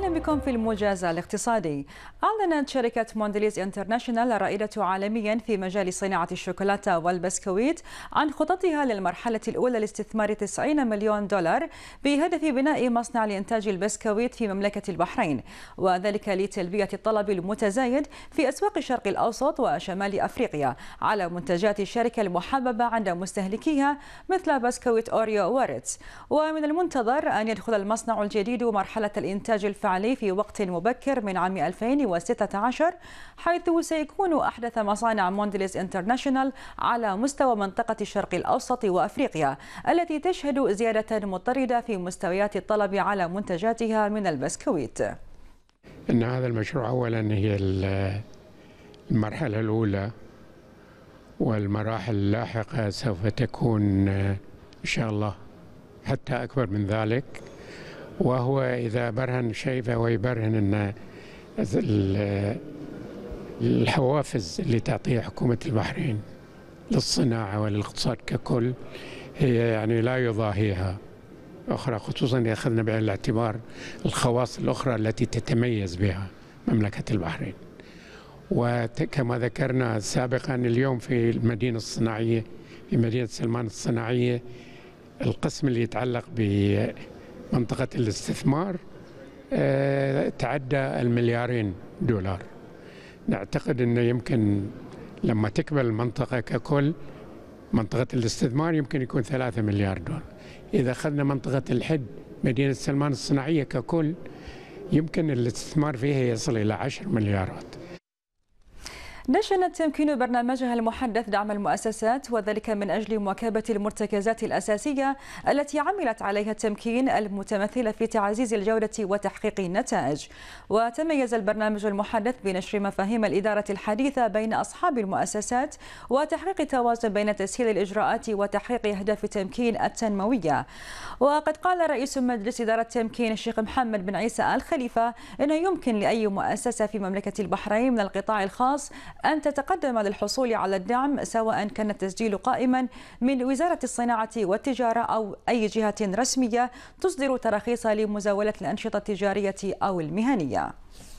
أهلا بكم في الموجز الاقتصادي. أعلنت شركة مونديليز انترناشونال الرائدة عالميا في مجال صناعة الشوكولاتة والبسكويت عن خططها للمرحلة الأولى لاستثمار 90 مليون دولار بهدف بناء مصنع لإنتاج البسكويت في مملكة البحرين، وذلك لتلبية الطلب المتزايد في أسواق الشرق الأوسط وشمال أفريقيا على منتجات الشركة المحببة عند مستهلكيها مثل بسكويت أوريو وريتز. ومن المنتظر أن يدخل المصنع الجديد مرحلة الإنتاج الفعلي في وقت مبكر من عام 2016، حيث سيكون أحدث مصانع مونديليز انترناشونال على مستوى منطقة الشرق الأوسط وأفريقيا، التي تشهد زيادة مضطردة في مستويات الطلب على منتجاتها من البسكويت. إن هذا المشروع أولا هي المرحلة الأولى، والمراحل اللاحقة سوف تكون إن شاء الله حتى أكبر من ذلك. وهو إذا برهن شيء فهو يبرهن أن الحوافز اللي تعطيها حكومة البحرين للصناعة وللاقتصاد ككل هي يعني لا يضاهيها أخرى، خصوصا إذا أخذنا بعين الاعتبار الخواص الأخرى التي تتميز بها مملكة البحرين. وكما ذكرنا سابقا، اليوم في المدينة الصناعية، في مدينة سلمان الصناعية، القسم اللي يتعلق بمنطقة الاستثمار تعدى $2 مليار. نعتقد أنه يمكن لما تكبر المنطقة ككل، منطقة الاستثمار يمكن يكون $3 مليار. إذا أخذنا منطقة الحد مدينة سلمان الصناعية ككل، يمكن الاستثمار فيها يصل إلى 10 مليارات. نشنت تمكين برنامجها المحدث دعم المؤسسات، وذلك من أجل مواكبة المرتكزات الأساسية التي عملت عليها التمكين المتمثلة في تعزيز الجودة وتحقيق النتائج. وتميز البرنامج المحدث بنشر مفاهيم الإدارة الحديثة بين أصحاب المؤسسات وتحقيق توازن بين تسهيل الإجراءات وتحقيق أهداف التمكين التنموية. وقد قال رئيس مجلس إدارة تمكين الشيخ محمد بن عيسى آل خليفة أنه يمكن لأي مؤسسة في مملكة البحرين من القطاع الخاص أن تتقدم للحصول على الدعم، سواء كان التسجيل قائما من وزارة الصناعة والتجارة أو أي جهة رسمية تصدر تراخيص لمزاولة الأنشطة التجارية أو المهنية.